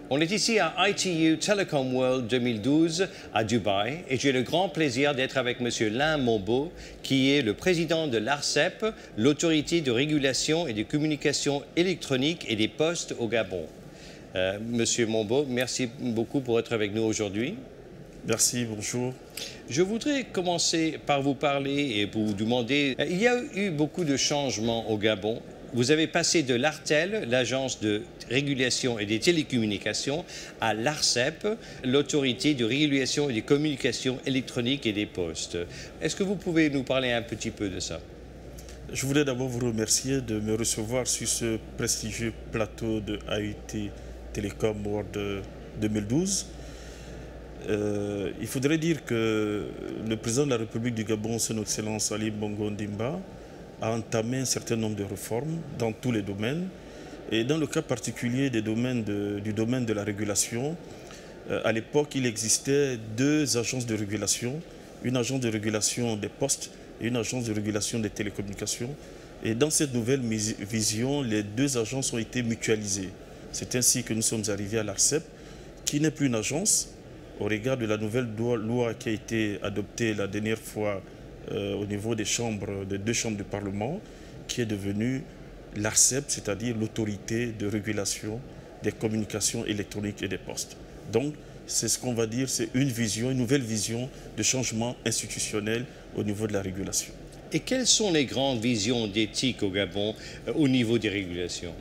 On est ici à ITU Telecom World 2012 à Dubaï et j'ai le grand plaisir d'être avec M. Lin Mombo, qui est le président de l'ARCEP, l'autorité de régulation et de communication électronique et des postes au Gabon. Monsieur Mombo, merci beaucoup pour être avec nous aujourd'hui. Merci, bonjour. Je voudrais commencer par vous parler et vous demander, il y a eu beaucoup de changements au Gabon. Vous avez passé de l'ARTEL, l'agence de régulation et des télécommunications, à l'ARCEP, l'autorité de régulation et des communications électroniques et des postes. Est-ce que vous pouvez nous parler un petit peu de ça? Je voulais d'abord vous remercier de me recevoir sur ce prestigieux plateau de ITU Telecom World 2012. Il faudrait dire que le président de la République du Gabon, son Excellence Ali Bongo Ondimba, a entamé un certain nombre de réformes dans tous les domaines. Et dans le cas particulier du domaine de la régulation, à l'époque, il existait deux agences de régulation, une agence de régulation des postes et une agence de régulation des télécommunications. Et dans cette nouvelle vision, les deux agences ont été mutualisées. C'est ainsi que nous sommes arrivés à l'ARCEP, qui n'est plus une agence, au regard de la nouvelle loi qui a été adoptée la dernière fois au niveau des deux chambres du Parlement, qui est devenue l'ARCEP, c'est-à-dire l'autorité de régulation des communications électroniques et des postes. Donc, c'est ce qu'on va dire, c'est une nouvelle vision de changement institutionnel au niveau de la régulation. Et quelles sont les grandes visions d'éthique au Gabon au niveau des régulations?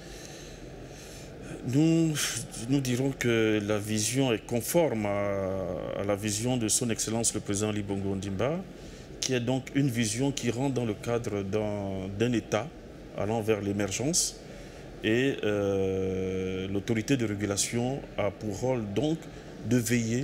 Nous dirons que la vision est conforme à la vision de son Excellence le Président Ali Bongo Ondimba, qui est donc une vision qui rentre dans le cadre d'un État allant vers l'émergence. Et l'autorité de régulation a pour rôle donc de veiller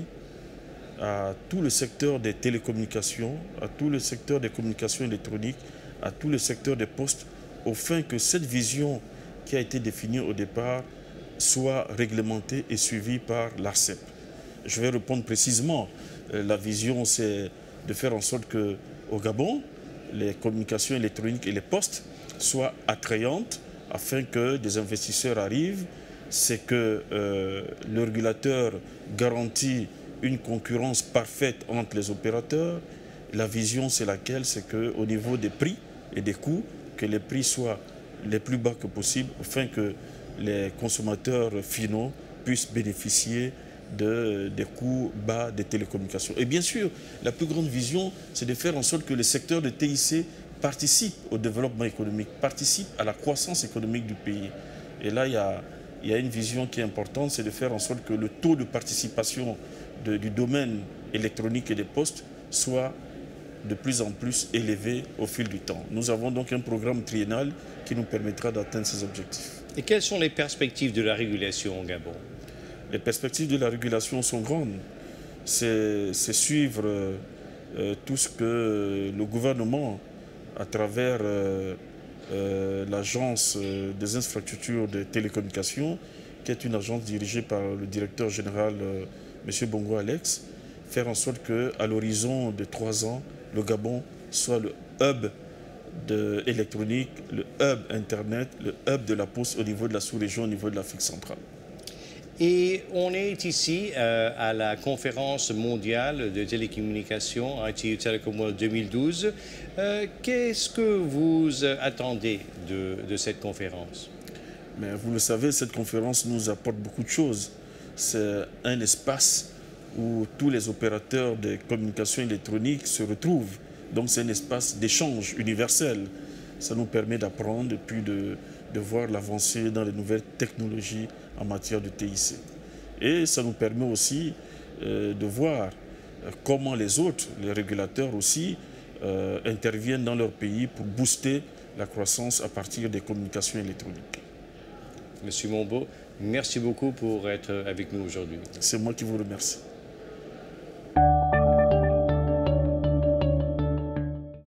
à tout le secteur des télécommunications, à tout le secteur des communications électroniques, à tout le secteur des postes, afin que cette vision qui a été définie au départ soit réglementée et suivie par l'ARCEP. Je vais répondre précisément. La vision, c'est de faire en sorte qu'au Gabon, les communications électroniques et les postes soient attrayantes afin que des investisseurs arrivent. C'est que le régulateur garantit une concurrence parfaite entre les opérateurs. La vision, c'est laquelle? C'est qu'au niveau des prix et des coûts, que les prix soient les plus bas que possible afin que les consommateurs finaux puissent bénéficier des coûts bas des télécommunications. Et bien sûr, la plus grande vision, c'est de faire en sorte que le secteur de TIC participe au développement économique, participe à la croissance économique du pays. Et là, il y a une vision qui est importante, c'est de faire en sorte que le taux de participation du domaine électronique et des postes soit de plus en plus élevé au fil du temps. Nous avons donc un programme triennal qui nous permettra d'atteindre ces objectifs. Et quelles sont les perspectives de la régulation au Gabon? Les perspectives de la régulation sont grandes. C'est suivre tout ce que le gouvernement, à travers l'agence des infrastructures de télécommunications, qui est une agence dirigée par le directeur général M. Bongo Alex, faire en sorte qu'à l'horizon de 3 ans, le Gabon soit le hub électronique, le hub Internet, le hub de la poste au niveau de la sous-région, au niveau de l'Afrique centrale. Et on est ici à la conférence mondiale de télécommunications, ITU Telecom World 2012. Qu'est-ce que vous attendez de cette conférence? Mais vous le savez, cette conférence nous apporte beaucoup de choses. C'est un espace où tous les opérateurs de communications électroniques se retrouvent. Donc c'est un espace d'échange universel. Ça nous permet d'apprendre et puis de voir l'avancée dans les nouvelles technologies en matière de TIC. Et ça nous permet aussi de voir comment les autres, les régulateurs aussi, interviennent dans leur pays pour booster la croissance à partir des communications électroniques. Monsieur Mombo, merci beaucoup pour être avec nous aujourd'hui. C'est moi qui vous remercie.